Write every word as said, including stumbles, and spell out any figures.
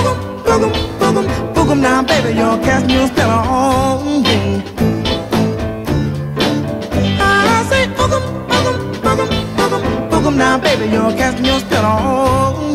boogum, boogum, boogum, boogum now, baby, you're casting your spell on me. I say boogum, boogum, boogum, boogum, boogum now, baby, you're casting your spell on me.